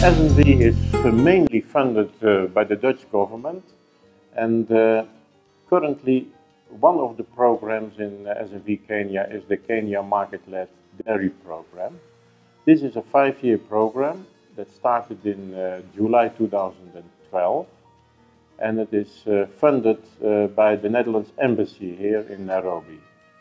SNV is mainly funded by the Dutch government, and currently one of the programs in SNV Kenya is the Kenya Market-Led Dairy Program. This is a 5-year program that started in July 2012, and it is funded by the Netherlands Embassy here in Nairobi.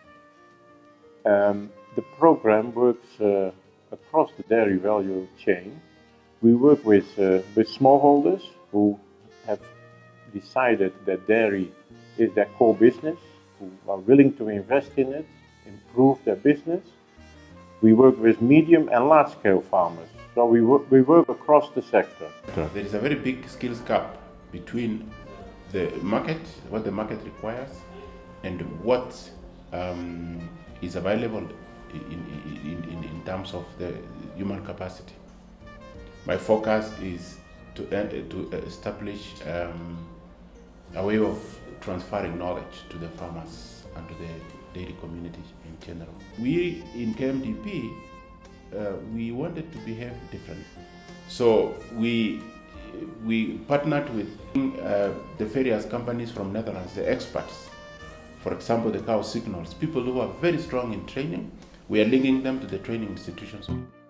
The program works across the dairy value chain. We work with smallholders who have decided that dairy is their core business, who are willing to invest in it, improve their business. We work with medium and large-scale farmers, so we work across the sector. There is a very big skills gap between the market, what the market requires, and what is available in terms of the human capacity. My focus is to establish a way of transferring knowledge to the farmers and to the dairy community in general. We in KMDP, we wanted to behave differently. So we partnered with the various companies from Netherlands, the experts. For example, the cow signals, people who are very strong in training. We are linking them to the training institutions.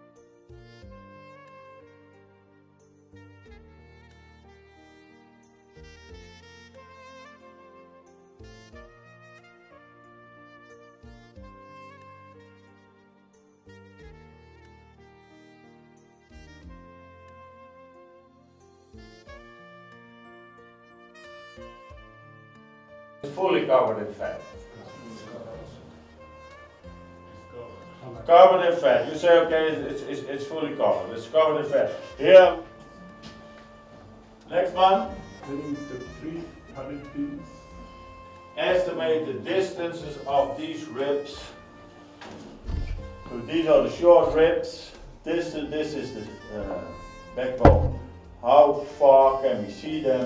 It's fully covered in fat. Covered in fat. You say, okay, it's fully covered. It's covered in fat. Here. Next one. 300 pins. Estimate the distances of these ribs. So these are the short ribs. This is the backbone. How far can we see them?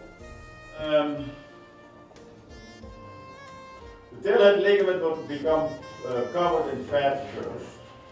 The tailhead ligament will become covered in fat first.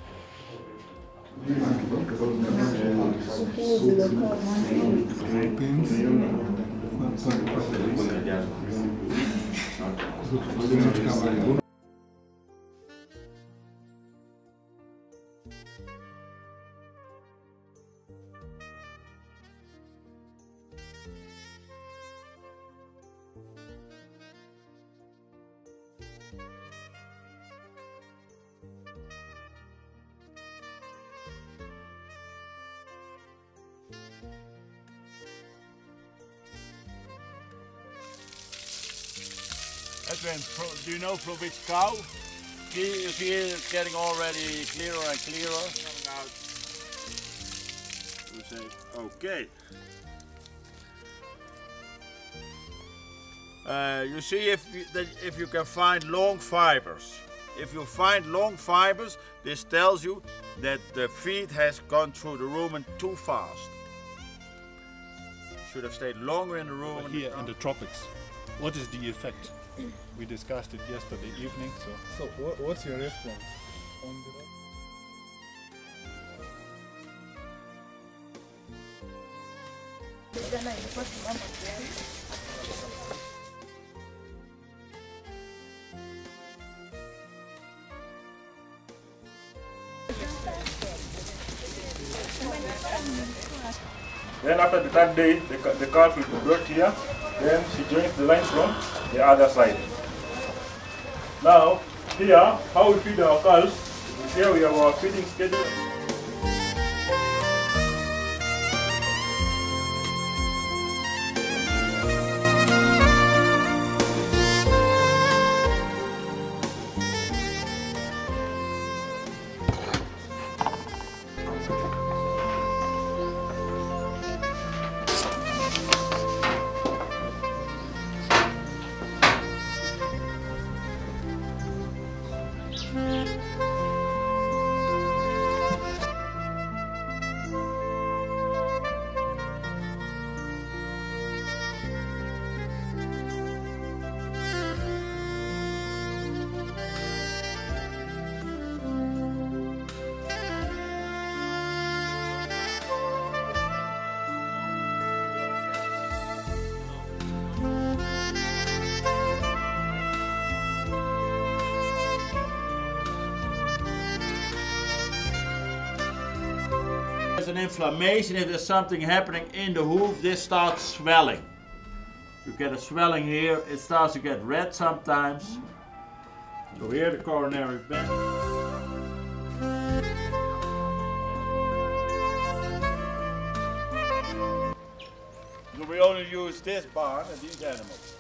Edwin, do you know from which cow? You see it's getting already clearer and clearer. Coming out. We say, okay. You see if you can find long fibers. If you find long fibers, this tells you that the feed has gone through the rumen too fast. Should have stayed longer in the rumen. Here in the tropics, what is the effect? We discussed it yesterday evening. So what's your response on the Then after the third day, the calf will be brought here. Then she joins the line from the other side. Now, here, how we feed our calves, here we have our feeding schedule. an inflammation, if there's something happening in the hoof, this starts swelling. You get a swelling here, it starts to get red sometimes. So here the coronary bend. So we only use this barn and these animals.